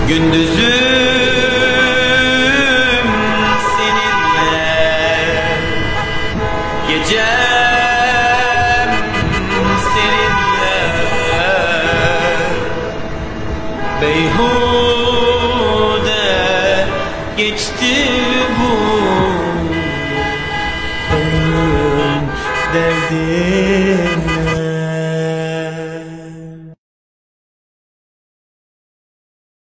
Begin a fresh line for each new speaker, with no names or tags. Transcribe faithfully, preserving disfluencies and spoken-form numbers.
Gündüzüm seninle, gecem seninle, beyhude geçti bu ömrüm, derdim